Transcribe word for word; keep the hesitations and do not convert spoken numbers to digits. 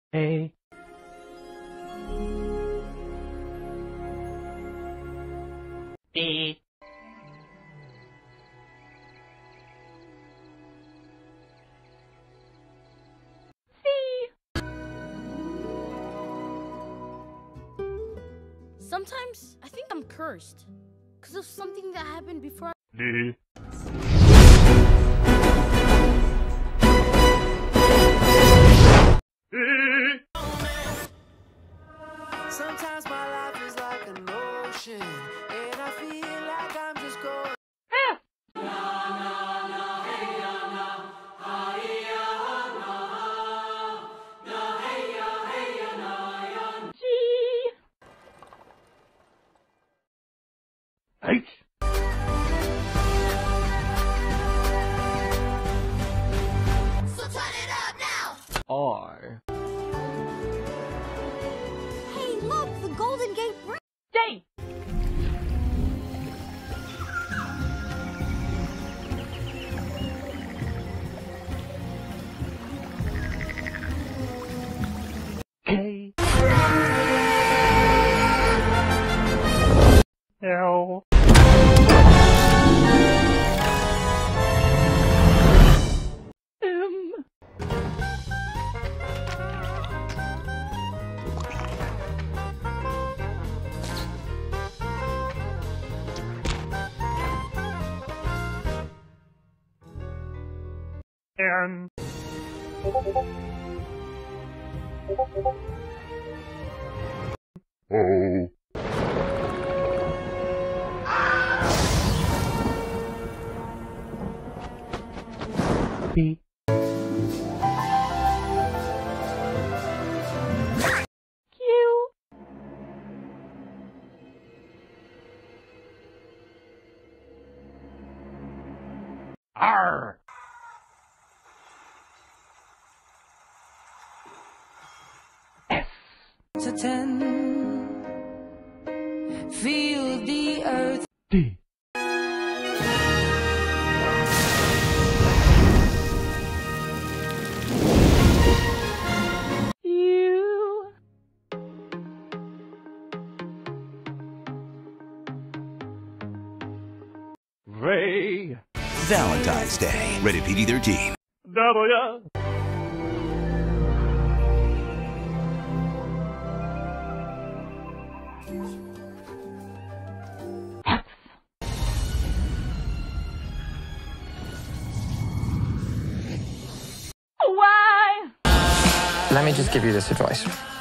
A. B. Sometimes I think I'm cursed because of something that happened before. D. E. Sometimes my life is like an ocean, and I feel like I'm just going. H. So turn it up now! R. Hey, look, the Golden Gate Bridge! J. K. L. M. N. O. P. Q. R. S. To ten, feel the earth. D. U. Ray. Valentine's Day. Rated P G thirteen. W. X. Y. Let me just give you this advice.